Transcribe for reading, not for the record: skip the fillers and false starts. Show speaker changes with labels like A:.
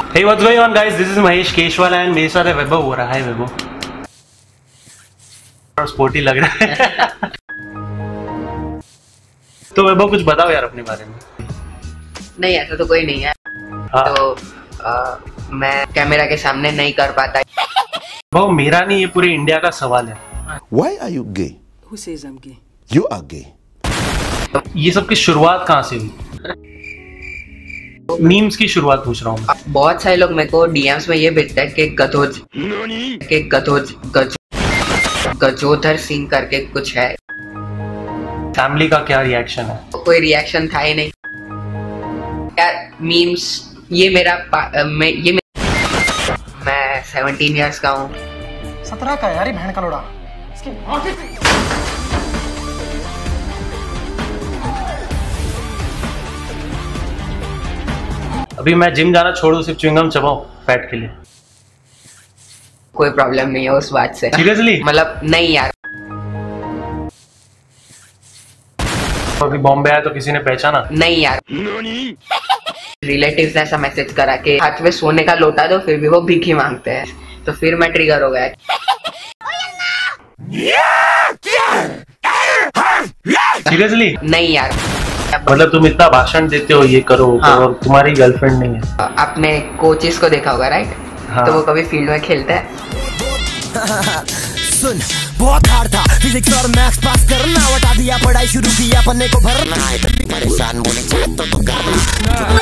A: Hey, what's going on, guys? This is Mahesh Keshwala and मेरे साथ है वैभव हो रहा है। वैभव स्पोर्टी लग रहा है। तो वैभव कुछ बताओ यार अपने बारे में।
B: नहीं, ऐसा तो कोई नहीं है।
A: हाँ।
B: तो मैं कैमरा के सामने नहीं कर पाता।
A: वैभव मेरा नहीं, ये पूरे इंडिया का सवाल है।
C: Why are you gay?
B: Who says I'm gay?
C: You are gay.
A: ये सब की शुरुआत कहाँ से हुई? मीम्स की शुरुआत पूछ रहा हूँ।
B: बहुत सारे लोग मेरे को डीएम्स में ये भेजते हैं कि गजोधर सिंह करके कुछ है।
A: फैमिली का क्या रिएक्शन है?
B: कोई रिएक्शन था ही नहीं यार। मीम्स ये मेरा मैं 17 इयर्स का हूँ।
D: 17 का यार, बहन का लोड़ा।
A: अभी मैं जिम जाना छोड़ू, सिर्फ च्युइंगम चबाऊं फैट के लिए?
B: कोई प्रॉब्लम नहीं है उस बात से।
A: सीरियसली?
B: मतलब नहीं यार।
A: अभी बॉम्बे आया तो किसी ने पहचाना?
B: नहीं यार। रिलेटिव्स ने ऐसा मैसेज करा कि हाथ में सोने का लोटा दो, फिर भी वो भीख मांगते हैं। तो फिर मैं ट्रिगर हो गया।
A: सीरियसली?
B: नहीं यार।
A: मतलब तुम इतना भाषण देते हो, ये करो
B: हाँ।
A: और तुम्हारी गर्लफ्रेंड नहीं है?
B: आपने कोचेस को देखा होगा, राइट?
A: हाँ।
B: तो वो कभी फील्ड में खेलते हैं?
D: सुन, बहुत हार्ड था फिजिक्स और मैथ्स पास करना, बता दिया पढ़ाई शुरू किया पन्ने को भरना। परेशान बोले तो करना।